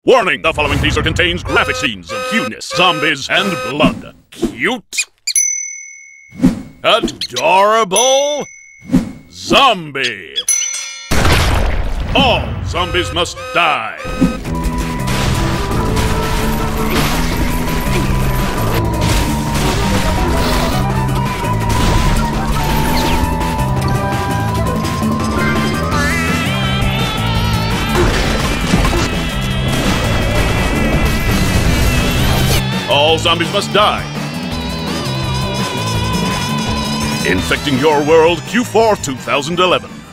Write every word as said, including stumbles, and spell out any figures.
Warning! The following teaser contains graphic scenes of cuteness, zombies, and blood. Cute? Adorable? Zombie! All zombies must die! All zombies must die. Infecting your world Q four two thousand eleven.